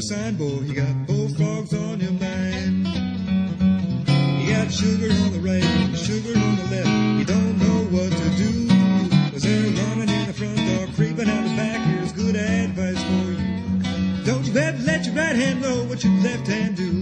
signboard, you got both frogs on your mind. You got sugar on the right and sugar on the left. You don't know what to do. Was there running in the front door, creeping out the back? Here's good advice for you. Don't you ever let your right hand know what your left hand do.